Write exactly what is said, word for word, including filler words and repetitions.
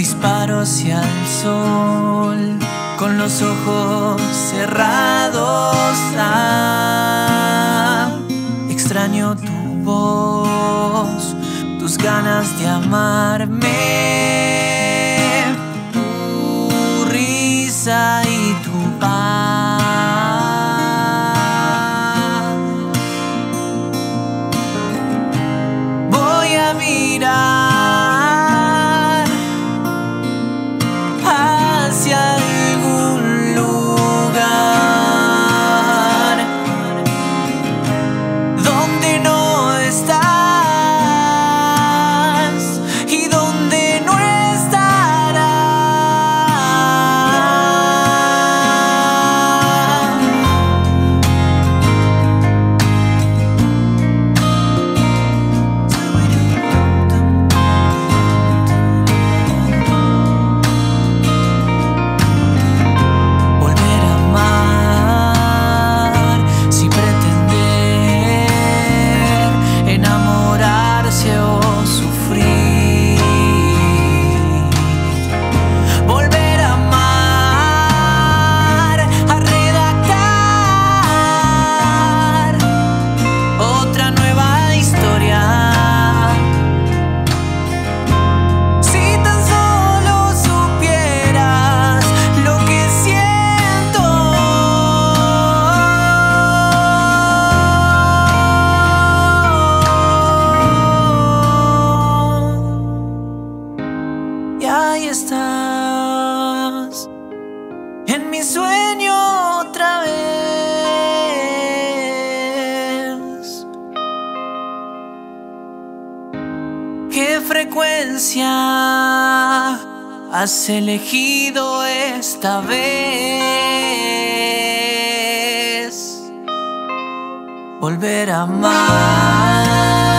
Disparo hacia el sol con los ojos cerrados. Ah, extraño tu voz, tus ganas de amarme, tu risa y tu paz. Voy a mirar hacia algún lugar donde no estás y donde no estarás. Volver a amar sin pretender enamorarse o sufrir. Volver a amar, a redactar otra nueva historia. Si tan solo supieras lo que siento. Y ahí estás, en mi sueño otra vez. ¿Qué frecuencia has elegido esta vez? Volver a amar.